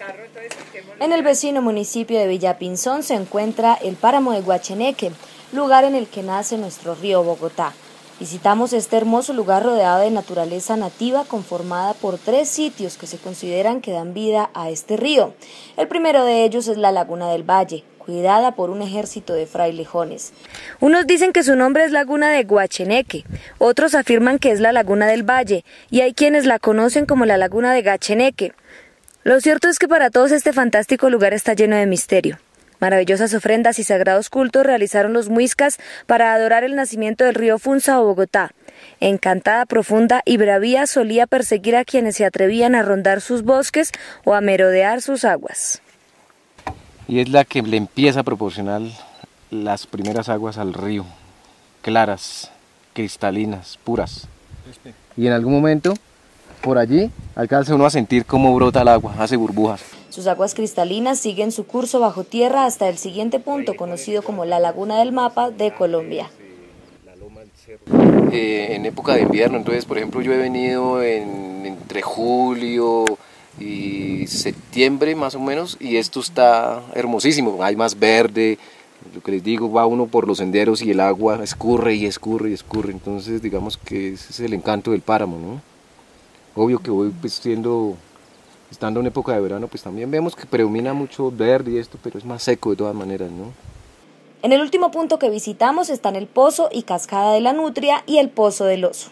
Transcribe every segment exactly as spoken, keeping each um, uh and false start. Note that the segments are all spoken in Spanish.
En el vecino municipio de Villapinzón se encuentra el páramo de Guacheneque, lugar en el que nace nuestro río Bogotá. Visitamos este hermoso lugar rodeado de naturaleza nativa conformada por tres sitios que se consideran que dan vida a este río. El primero de ellos es la Laguna del Valle, cuidada por un ejército de frailejones. Unos dicen que su nombre es Laguna de Guacheneque, otros afirman que es la Laguna del Valle y hay quienes la conocen como la Laguna de Gacheneque. Lo cierto es que para todos este fantástico lugar está lleno de misterio. Maravillosas ofrendas y sagrados cultos realizaron los muiscas para adorar el nacimiento del río Funza o Bogotá. Encantada, profunda y bravía solía perseguir a quienes se atrevían a rondar sus bosques o a merodear sus aguas. Y es la que le empieza a proporcionar las primeras aguas al río, claras, cristalinas, puras. Y en algún momento, por allí, alcanza uno a sentir cómo brota el agua, hace burbujas. Sus aguas cristalinas siguen su curso bajo tierra hasta el siguiente punto, conocido como la Laguna del Mapa de Colombia. Eh, en época de invierno, entonces, por ejemplo, yo he venido en, entre julio y septiembre más o menos, y esto está hermosísimo, hay más verde, lo que les digo, va uno por los senderos y el agua escurre y escurre y escurre, entonces digamos que ese es el encanto del páramo, ¿no? Obvio que voy pues siendo... Estando en época de verano, pues también vemos que predomina mucho verde y esto, pero es más seco de todas maneras, ¿no? En el último punto que visitamos están el Pozo y Cascada de la Nutria y el Pozo del Oso.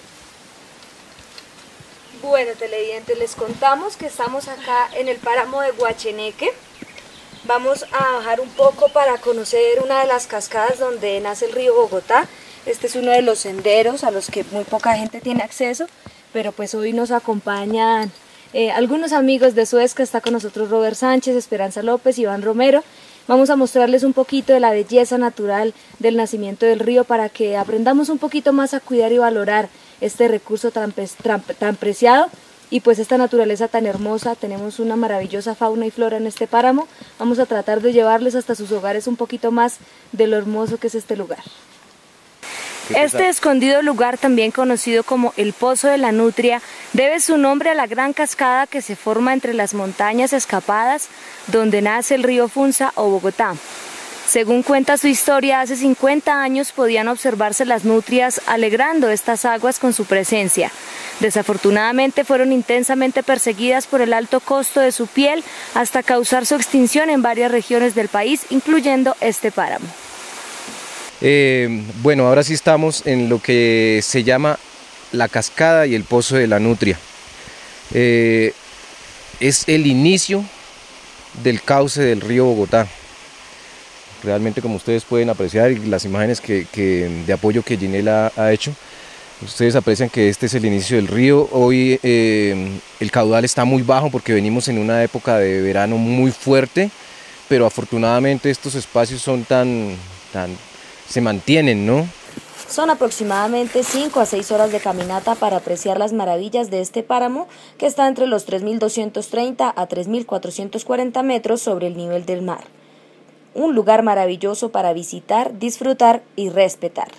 Bueno, televidentes, les contamos que estamos acá en el páramo de Guacheneque. Vamos a bajar un poco para conocer una de las cascadas donde nace el río Bogotá. Este es uno de los senderos a los que muy poca gente tiene acceso, pero pues hoy nos acompañan Eh, algunos amigos de Suezca. Está con nosotros Robert Sánchez, Esperanza López, Iván Romero. Vamos a mostrarles un poquito de la belleza natural del nacimiento del río para que aprendamos un poquito más a cuidar y valorar este recurso tan, tan, tan preciado y pues esta naturaleza tan hermosa. Tenemos una maravillosa fauna y flora en este páramo. Vamos a tratar de llevarles hasta sus hogares un poquito más de lo hermoso que es este lugar. Este escondido lugar, también conocido como el Pozo de la Nutria, debe su nombre a la gran cascada que se forma entre las montañas escapadas donde nace el río Funza o Bogotá. Según cuenta su historia, hace cincuenta años podían observarse las nutrias alegrando estas aguas con su presencia. Desafortunadamente fueron intensamente perseguidas por el alto costo de su piel hasta causar su extinción en varias regiones del país, incluyendo este páramo. Eh, bueno, ahora sí estamos en lo que se llama la cascada y el Pozo de la Nutria. Eh, es el inicio del cauce del río Bogotá. Realmente, como ustedes pueden apreciar, y las imágenes que, que, de apoyo que Ginela ha hecho, ustedes aprecian que este es el inicio del río. Hoy eh, el caudal está muy bajo porque venimos en una época de verano muy fuerte, pero afortunadamente estos espacios son tan... tan se mantienen, ¿no? Son aproximadamente cinco a seis horas de caminata para apreciar las maravillas de este páramo que está entre los tres mil doscientos treinta a tres mil cuatrocientos cuarenta metros sobre el nivel del mar. Un lugar maravilloso para visitar, disfrutar y respetar.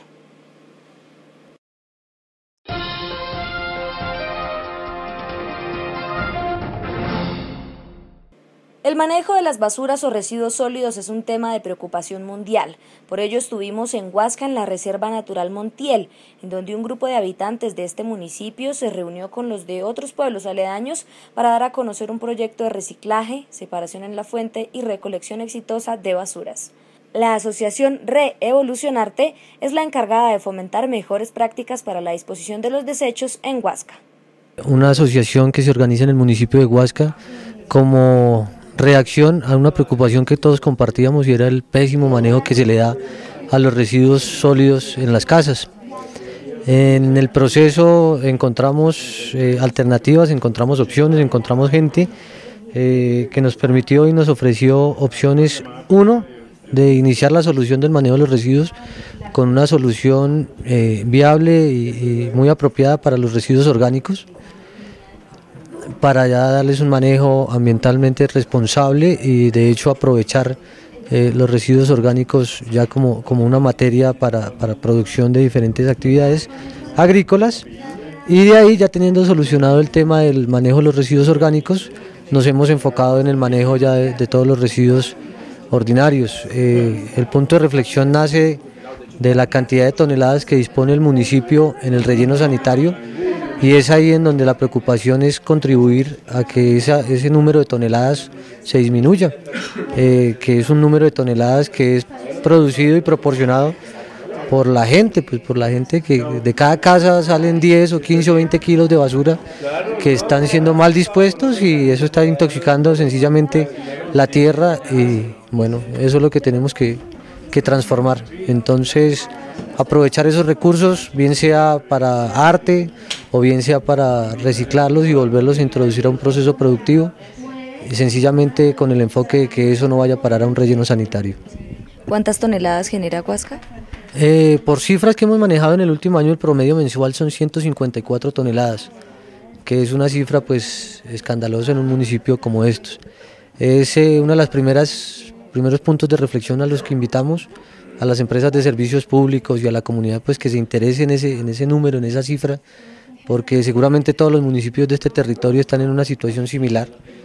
El manejo de las basuras o residuos sólidos es un tema de preocupación mundial. Por ello estuvimos en Huasca, en la Reserva Natural Montiel, en donde un grupo de habitantes de este municipio se reunió con los de otros pueblos aledaños para dar a conocer un proyecto de reciclaje, separación en la fuente y recolección exitosa de basuras. La asociación Re-Evolucionarte es la encargada de fomentar mejores prácticas para la disposición de los desechos en Huasca. Una asociación que se organiza en el municipio de Huasca como reacción a una preocupación que todos compartíamos, y era el pésimo manejo que se le da a los residuos sólidos en las casas. En el proceso encontramos eh, alternativas, encontramos opciones, encontramos gente eh, que nos permitió y nos ofreció opciones. Uno, de iniciar la solución del manejo de los residuos con una solución eh, viable y, y muy apropiada para los residuos orgánicos, para ya darles un manejo ambientalmente responsable y de hecho aprovechar eh, los residuos orgánicos ya como, como una materia para, para producción de diferentes actividades agrícolas, y de ahí, ya teniendo solucionado el tema del manejo de los residuos orgánicos, nos hemos enfocado en el manejo ya de, de todos los residuos ordinarios. Eh, el punto de reflexión nace de la cantidad de toneladas que dispone el municipio en el relleno sanitario, y es ahí en donde la preocupación es contribuir a que esa, ese número de toneladas se disminuya, eh, que es un número de toneladas que es producido y proporcionado por la gente, pues por la gente que de cada casa salen diez o quince o veinte kilos de basura que están siendo mal dispuestos, y eso está intoxicando sencillamente la tierra, y bueno, eso es lo que tenemos que, que transformar. Entonces, aprovechar esos recursos, bien sea para arte o bien sea para reciclarlos y volverlos a introducir a un proceso productivo, y sencillamente con el enfoque de que eso no vaya a parar a un relleno sanitario. ¿Cuántas toneladas genera Huasca? Eh, por cifras que hemos manejado en el último año, el promedio mensual son ciento cincuenta y cuatro toneladas, que es una cifra pues escandalosa en un municipio como estos. Es eh, uno de los primeros puntos de reflexión a los que invitamos a las empresas de servicios públicos y a la comunidad, pues que se interese en ese, en ese número, en esa cifra, porque seguramente todos los municipios de este territorio están en una situación similar,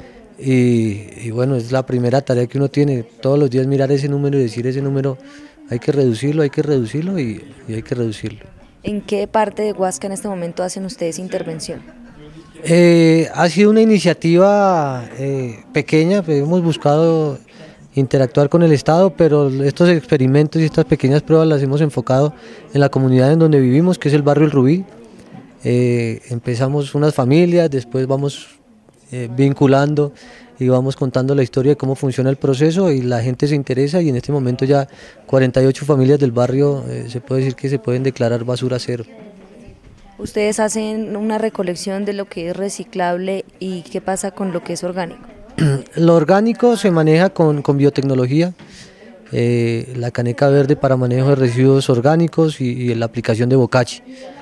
y, y bueno, es la primera tarea que uno tiene, todos los días mirar ese número y decir ese número hay que reducirlo, hay que reducirlo y, y hay que reducirlo. ¿En qué parte de Huasca en este momento hacen ustedes intervención? Eh, ha sido una iniciativa eh, pequeña, pues hemos buscado interactuar con el Estado, pero estos experimentos y estas pequeñas pruebas las hemos enfocado en la comunidad en donde vivimos, que es el barrio El Rubí. Eh, empezamos unas familias, después vamos eh, vinculando y vamos contando la historia de cómo funciona el proceso, y la gente se interesa, y en este momento ya cuarenta y ocho familias del barrio eh, se puede decir que se pueden declarar basura cero. ¿Ustedes hacen una recolección de lo que es reciclable y qué pasa con lo que es orgánico? Lo orgánico se maneja con, con biotecnología, eh, la caneca verde para manejo de residuos orgánicos y, y la aplicación de bocachi.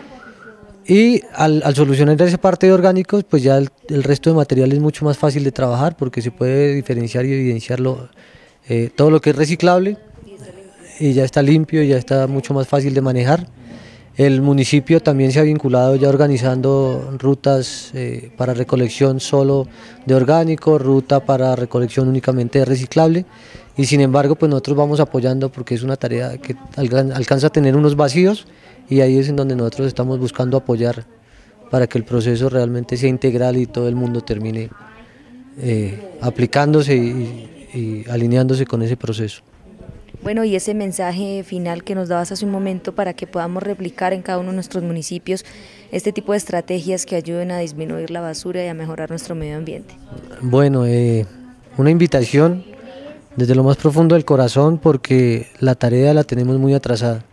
Y al, al solucionar esa parte de orgánicos, pues ya el, el resto de material es mucho más fácil de trabajar, porque se puede diferenciar y evidenciarlo, eh, todo lo que es reciclable, y ya está limpio y ya está mucho más fácil de manejar. El municipio también se ha vinculado ya organizando rutas eh, para recolección solo de orgánico, ruta para recolección únicamente de reciclable, y sin embargo pues nosotros vamos apoyando porque es una tarea que alcanza a tener unos vacíos, y ahí es en donde nosotros estamos buscando apoyar para que el proceso realmente sea integral y todo el mundo termine eh, aplicándose y, y alineándose con ese proceso. Bueno, y ese mensaje final que nos dabas hace un momento para que podamos replicar en cada uno de nuestros municipios este tipo de estrategias que ayuden a disminuir la basura y a mejorar nuestro medio ambiente. Bueno, eh, una invitación desde lo más profundo del corazón, porque la tarea la tenemos muy atrasada.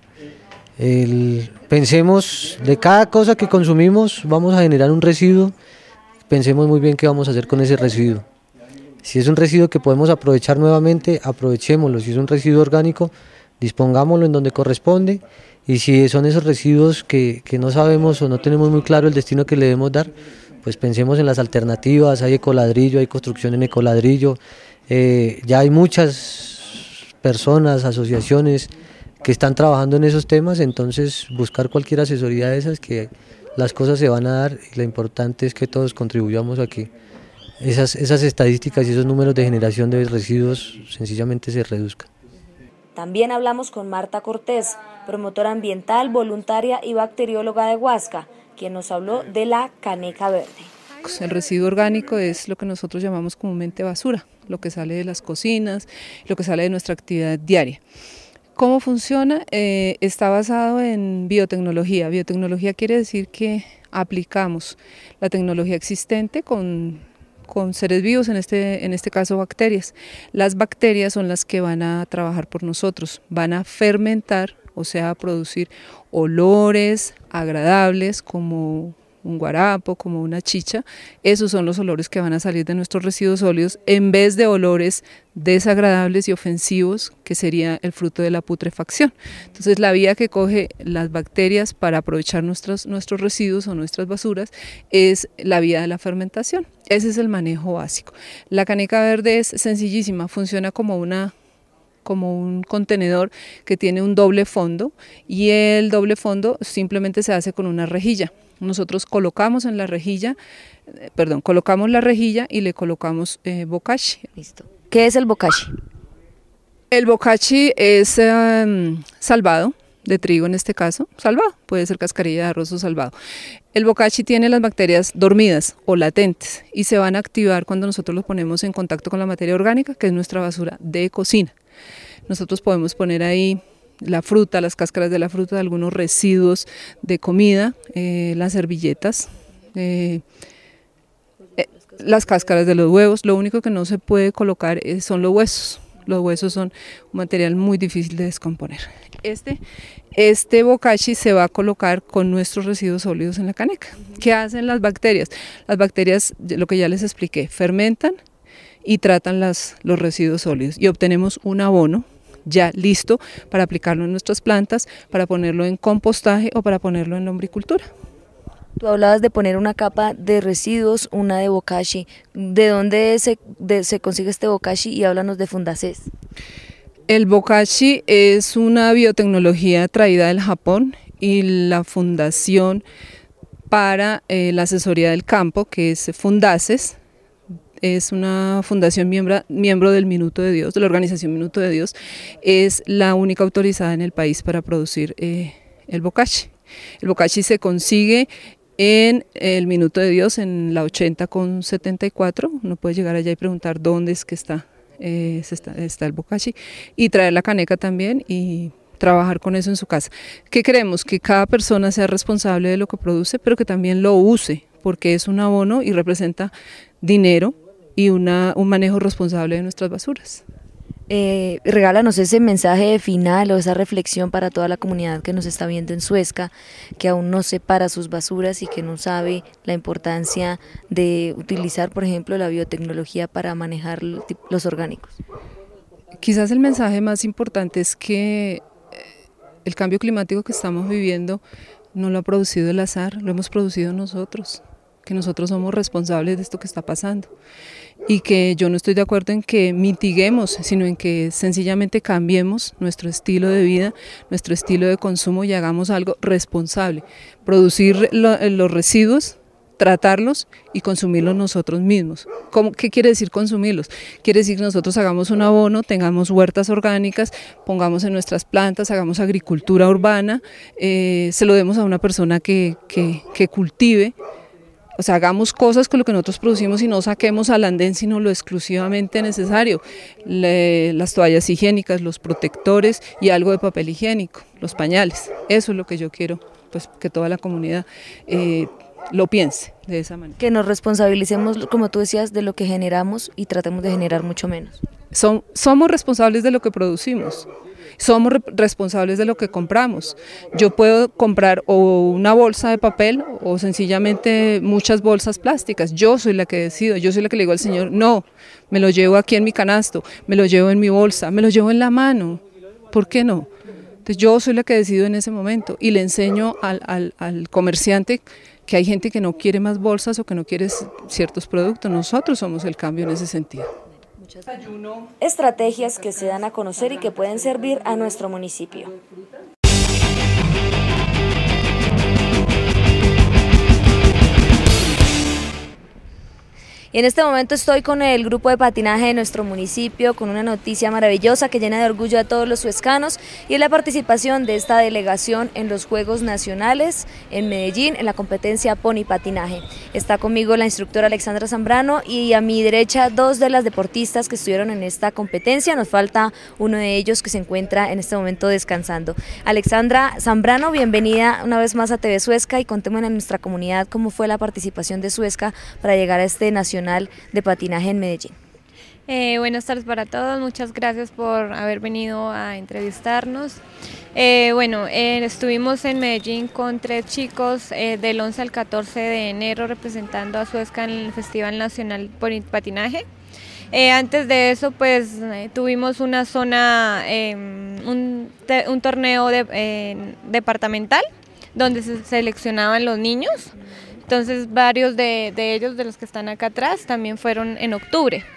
El, pensemos, de cada cosa que consumimos vamos a generar un residuo, pensemos muy bien qué vamos a hacer con ese residuo. Si es un residuo que podemos aprovechar nuevamente, aprovechémoslo. Si es un residuo orgánico, dispongámoslo en donde corresponde, y si son esos residuos que, que no sabemos o no tenemos muy claro el destino que le debemos dar, pues pensemos en las alternativas. Hay ecoladrillo, hay construcción en ecoladrillo, eh, ya hay muchas personas, asociaciones que están trabajando en esos temas, entonces buscar cualquier asesoría de esas, que las cosas se van a dar, y lo importante es que todos contribuyamos a que esas, esas estadísticas y esos números de generación de residuos sencillamente se reduzcan. También hablamos con Marta Cortés, promotora ambiental, voluntaria y bacterióloga de Huasca, quien nos habló de la caneca verde. El residuo orgánico es lo que nosotros llamamos comúnmente basura, lo que sale de las cocinas, lo que sale de nuestra actividad diaria. ¿Cómo funciona? Eh, está basado en biotecnología. Biotecnología quiere decir que aplicamos la tecnología existente con, con seres vivos, en este, en este caso bacterias. Las bacterias son las que van a trabajar por nosotros, van a fermentar, o sea, a producir olores agradables como un guarapo, como una chicha. Esos son los olores que van a salir de nuestros residuos sólidos, en vez de olores desagradables y ofensivos, que sería el fruto de la putrefacción. Entonces, la vía que coge las bacterias para aprovechar nuestros, nuestros residuos o nuestras basuras es la vía de la fermentación. Ese es el manejo básico. La caneca verde es sencillísima, funciona como una como un contenedor que tiene un doble fondo y el doble fondo simplemente se hace con una rejilla. Nosotros colocamos en la rejilla, eh, perdón, colocamos la rejilla y le colocamos eh, bokashi. Listo. ¿Qué es el bokashi? El bokashi es eh, salvado, de trigo en este caso, salvado, puede ser cascarilla de arroz o salvado. El bokashi tiene las bacterias dormidas o latentes y se van a activar cuando nosotros los ponemos en contacto con la materia orgánica, que es nuestra basura de cocina. Nosotros podemos poner ahí la fruta, las cáscaras de la fruta, algunos residuos de comida, eh, las servilletas, eh, eh, las cáscaras de los huevos. Lo único que no se puede colocar eh, son los huesos. Los huesos son un material muy difícil de descomponer. Este, este bokashi se va a colocar con nuestros residuos sólidos en la caneca. ¿Qué hacen las bacterias? Las bacterias, lo que ya les expliqué, fermentan y tratan las, los residuos sólidos y obtenemos un abono ya listo para aplicarlo en nuestras plantas, para ponerlo en compostaje o para ponerlo en lombricultura. Tú hablabas de poner una capa de residuos, una de bokashi. ¿De dónde se, de, se consigue este bokashi? Y háblanos de Fundacés. El bokashi es una biotecnología traída del Japón y la Fundación para eh, la Asesoría del Campo, que es Fundaces, es una fundación miembro, miembro del Minuto de Dios, de la organización Minuto de Dios, es la única autorizada en el país para producir eh, el bokashi. El bokashi se consigue en el Minuto de Dios, en la ochenta con setenta y cuatro, uno puede llegar allá y preguntar dónde es que está, eh, está, está el bokashi, y traer la caneca también y trabajar con eso en su casa. ¿Qué queremos? Que cada persona sea responsable de lo que produce, pero que también lo use, porque es un abono y representa dinero y una, un manejo responsable de nuestras basuras. Eh, regálanos ese mensaje final o esa reflexión para toda la comunidad que nos está viendo en Suezca, que aún no separa sus basuras y que no sabe la importancia de utilizar, por ejemplo, la biotecnología para manejar los orgánicos. Quizás el mensaje más importante es que el cambio climático que estamos viviendo no lo ha producido el azar, lo hemos producido nosotros, que nosotros somos responsables de esto que está pasando y que yo no estoy de acuerdo en que mitiguemos, sino en que sencillamente cambiemos nuestro estilo de vida, nuestro estilo de consumo y hagamos algo responsable, producir lo, los residuos, tratarlos y consumirlos nosotros mismos. ¿Cómo, ¿Qué quiere decir consumirlos? Quiere decir que nosotros hagamos un abono, tengamos huertas orgánicas, pongamos en nuestras plantas, hagamos agricultura urbana, eh, se lo demos a una persona que, que, que cultive. O sea, hagamos cosas con lo que nosotros producimos y no saquemos al andén sino lo exclusivamente necesario. Le, las toallas higiénicas, los protectores y algo de papel higiénico, los pañales. Eso es lo que yo quiero, pues que toda la comunidad eh, lo piense de esa manera. Que nos responsabilicemos, como tú decías, de lo que generamos y tratemos de generar mucho menos. Son, somos responsables de lo que producimos. Somos re responsables de lo que compramos. Yo puedo comprar o una bolsa de papel o sencillamente muchas bolsas plásticas. Yo soy la que decido, yo soy la que le digo al Señor, no, me lo llevo aquí en mi canasto, me lo llevo en mi bolsa, me lo llevo en la mano. ¿Por qué no? Entonces yo soy la que decido en ese momento y le enseño al, al, al comerciante que hay gente que no quiere más bolsas o que no quiere ciertos productos. Nosotros somos el cambio en ese sentido. Estrategias que se dan a conocer y que pueden servir a nuestro municipio. Y en este momento estoy con el grupo de patinaje de nuestro municipio, con una noticia maravillosa que llena de orgullo a todos los suezcanos, y es la participación de esta delegación en los Juegos Nacionales en Medellín, en la competencia Pony Patinaje. Está conmigo la instructora Alexandra Zambrano y a mi derecha dos de las deportistas que estuvieron en esta competencia. Nos falta uno de ellos que se encuentra en este momento descansando. Alexandra Zambrano, bienvenida una vez más a T V Suezca y contémonos en nuestra comunidad cómo fue la participación de Suezca para llegar a este nacional de patinaje en Medellín. Eh, buenas tardes para todos, muchas gracias por haber venido a entrevistarnos. Eh, bueno, eh, estuvimos en Medellín con tres chicos eh, del once al catorce de enero representando a Suezca en el Festival Nacional por Patinaje. Eh, antes de eso, pues eh, tuvimos una zona, eh, un, te, un torneo de, eh, departamental donde se seleccionaban los niños. Entonces varios de, de ellos, de los que están acá atrás, también fueron en octubre.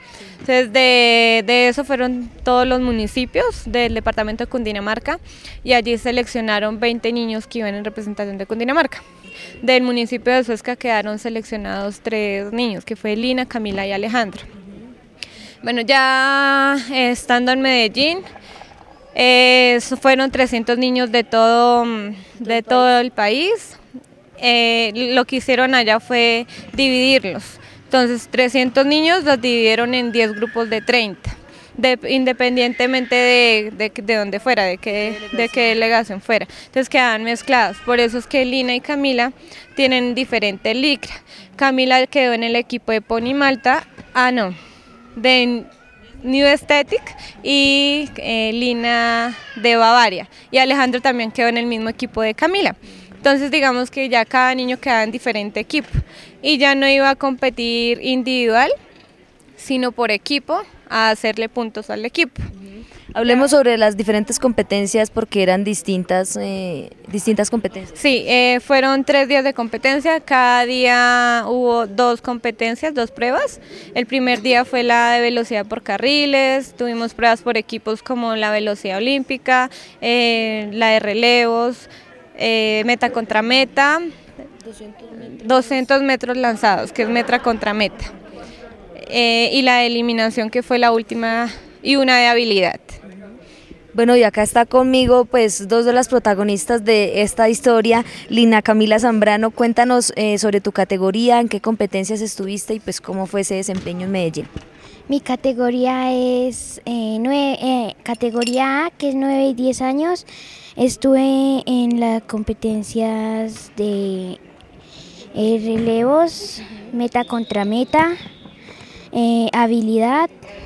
Entonces de, de eso fueron todos los municipios del departamento de Cundinamarca y allí seleccionaron veinte niños que iban en representación de Cundinamarca. Del municipio de Suezca quedaron seleccionados tres niños, que fue Lina, Camila y Alejandro. Bueno, ya eh, estando en Medellín, eh, fueron trescientos niños de todo, de todo el país. Eh, lo que hicieron allá fue dividirlos. Entonces trescientos niños los dividieron en diez grupos de treinta, de, independientemente de, de, de dónde fuera, de qué, de qué delegación fuera. Entonces quedaban mezclados, por eso es que Lina y Camila tienen diferente licra. Camila quedó en el equipo de Pony Malta, ah no, de New Aesthetic, y eh, Lina de Bavaria, y Alejandro también quedó en el mismo equipo de Camila. Entonces digamos que ya cada niño quedaba en diferente equipo y ya no iba a competir individual, sino por equipo, a hacerle puntos al equipo. Hablemos sobre las diferentes competencias porque eran distintas, eh, distintas competencias. Sí, eh, fueron tres días de competencia, cada día hubo dos competencias, dos pruebas. El primer día fue la de velocidad por carriles, tuvimos pruebas por equipos como la velocidad olímpica, eh, la de relevos, Eh, meta contra meta, doscientos metros lanzados, que es meta contra meta, eh, y la de eliminación, que fue la última, y una de habilidad. Bueno, y acá está conmigo pues dos de las protagonistas de esta historia, Lina Camila Zambrano. Cuéntanos eh, sobre tu categoría, en qué competencias estuviste y pues cómo fue ese desempeño en Medellín. Mi categoría es eh, nueve, eh, categoría A, que es nueve y diez años. Estuve en las competencias de eh, relevos, meta contra meta, eh, habilidad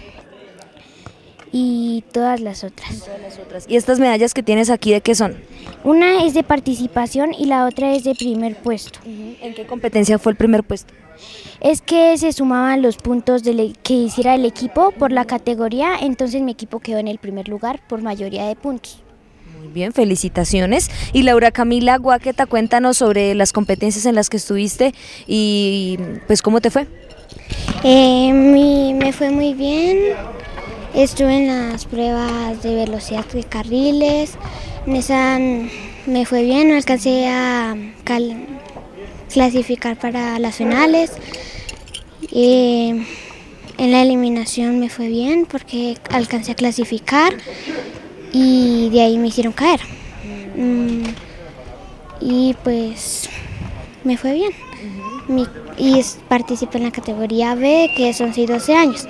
y todas las otras. Todas las otras. ¿Y estas medallas que tienes aquí de qué son? Una es de participación y la otra es de primer puesto. ¿En qué competencia fue el primer puesto? Es que se sumaban los puntos de le- que hiciera el equipo por la categoría, entonces mi equipo quedó en el primer lugar por mayoría de puntos. Muy bien, felicitaciones. Y Laura Camila Guaqueta, cuéntanos sobre las competencias en las que estuviste y pues cómo te fue. Eh, mi- me fue muy bien, estuve en las pruebas de velocidad de carriles, en esa me fue bien, no alcancé a cal- clasificar para las finales. Eh, en la eliminación me fue bien porque alcancé a clasificar y de ahí me hicieron caer. Mm, y pues me fue bien. Mi- y es- participé en la categoría B, que son once y doce años.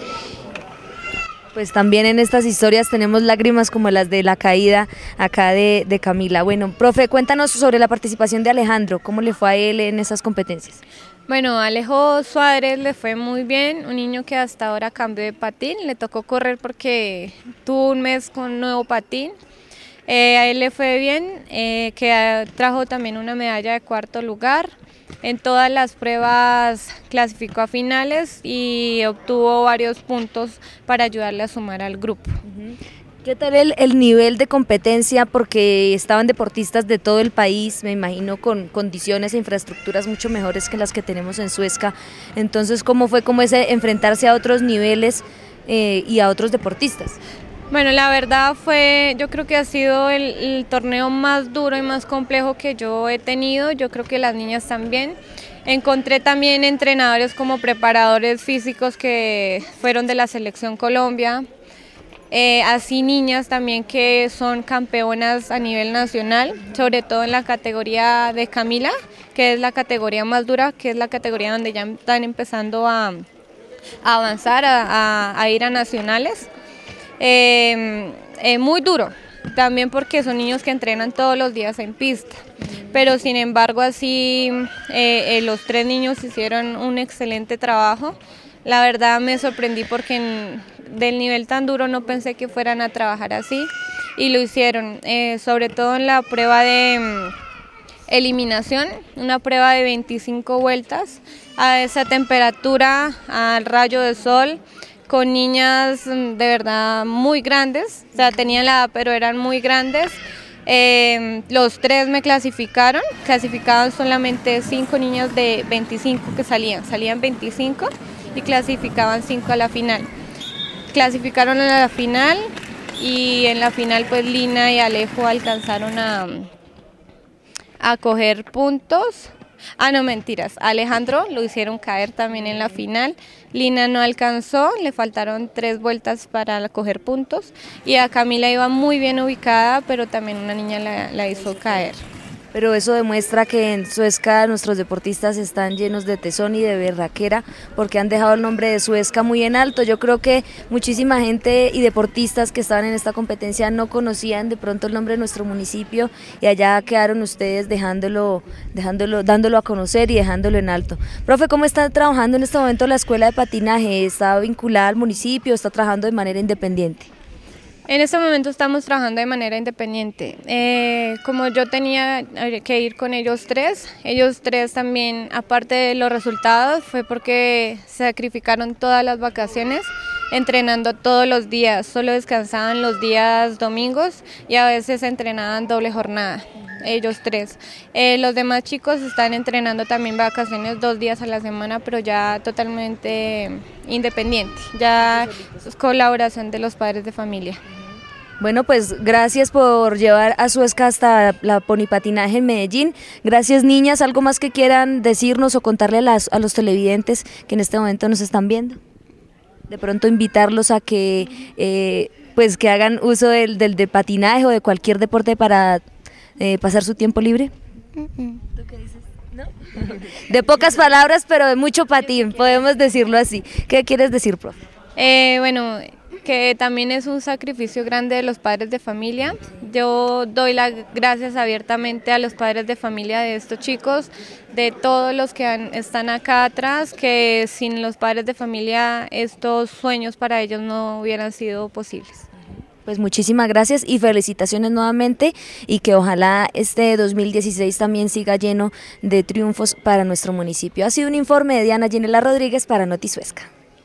Pues también en estas historias tenemos lágrimas como las de la caída acá de, de Camila. Bueno, profe, cuéntanos sobre la participación de Alejandro, ¿cómo le fue a él en esas competencias? Bueno, a Alejo Suárez le fue muy bien, un niño que hasta ahora cambió de patín, le tocó correr porque tuvo un mes con nuevo patín. Eh, a él le fue bien, eh, que trajo también una medalla de cuarto lugar. En todas las pruebas clasificó a finales y obtuvo varios puntos para ayudarle a sumar al grupo. ¿Qué tal el, el nivel de competencia? Porque estaban deportistas de todo el país, me imagino con condiciones e infraestructuras mucho mejores que las que tenemos en Suezca. Entonces, ¿cómo fue como ese enfrentarse a otros niveles eh, y a otros deportistas? Bueno, la verdad fue, yo creo que ha sido el, el torneo más duro y más complejo que yo he tenido, yo creo que las niñas también. Encontré también entrenadores como preparadores físicos que fueron de la Selección Colombia, eh, así niñas también que son campeonas a nivel nacional, sobre todo en la categoría de Camila, que es la categoría más dura, que es la categoría donde ya están empezando a, a avanzar, a, a, a ir a nacionales. Eh, eh, muy duro, también porque son niños que entrenan todos los días en pista, pero sin embargo así eh, eh, los tres niños hicieron un excelente trabajo. La verdad me sorprendí porque en, del nivel tan duro no pensé que fueran a trabajar así y lo hicieron, eh, sobre todo en la prueba de mm, eliminación, una prueba de veinticinco vueltas a esa temperatura, al rayo de sol, con niñas de verdad muy grandes, o sea, tenían la edad, pero eran muy grandes. Eh, los tres me clasificaron, clasificaban solamente cinco niñas de veinticinco que salían, salían veinticinco y clasificaban cinco a la final. clasificaron a la final y en la final pues Lina y Alejo alcanzaron a, a coger puntos. Ah, no, mentiras, Alejandro lo hicieron caer también en la final, Lina no alcanzó, le faltaron tres vueltas para coger puntos y a Camila iba muy bien ubicada, pero también una niña la, la hizo caer. Pero eso demuestra que en Suezca nuestros deportistas están llenos de tesón y de berraquera, porque han dejado el nombre de Suezca muy en alto. Yo creo que muchísima gente y deportistas que estaban en esta competencia no conocían de pronto el nombre de nuestro municipio y allá quedaron ustedes dejándolo, dejándolo, dándolo a conocer y dejándolo en alto. Profe, ¿cómo está trabajando en este momento la escuela de patinaje? ¿Está vinculada al municipio o está trabajando de manera independiente? En este momento estamos trabajando de manera independiente. Eh, como yo tenía que ir con ellos tres, ellos tres también, aparte de los resultados, fue porque sacrificaron todas las vacaciones entrenando todos los días, solo descansaban los días domingos y a veces entrenaban doble jornada, ellos tres. Eh, los demás chicos están entrenando también vacaciones dos días a la semana, pero ya totalmente independiente, ya es colaboración de los padres de familia. Bueno, pues gracias por llevar a Suezca hasta la ponipatinaje en Medellín. Gracias, niñas. ¿Algo más que quieran decirnos o contarle a, las, a los televidentes que en este momento nos están viendo? De pronto invitarlos a que, eh, pues que hagan uso del, del de patinaje o de cualquier deporte para eh, pasar su tiempo libre. Mm-mm. ¿Tú qué dices? ¿No? De pocas palabras, pero de mucho patín, podemos decirlo así. ¿Qué quieres decir, profe? Eh, bueno, que también es un sacrificio grande de los padres de familia. Yo doy las gracias abiertamente a los padres de familia de estos chicos, de todos los que han, están acá atrás, que sin los padres de familia estos sueños para ellos no hubieran sido posibles. Pues muchísimas gracias y felicitaciones nuevamente y que ojalá este dos mil dieciséis también siga lleno de triunfos para nuestro municipio. Ha sido un informe de Diana Ginela Rodríguez para Noti Suezca.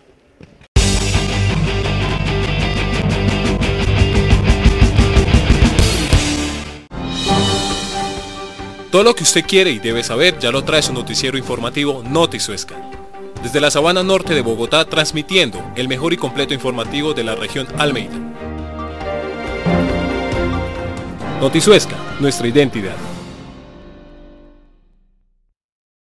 Todo lo que usted quiere y debe saber ya lo trae su noticiero informativo Noti Suezca. Desde la sabana norte de Bogotá, transmitiendo el mejor y completo informativo de la región Almeida. Noti Suezca, nuestra identidad.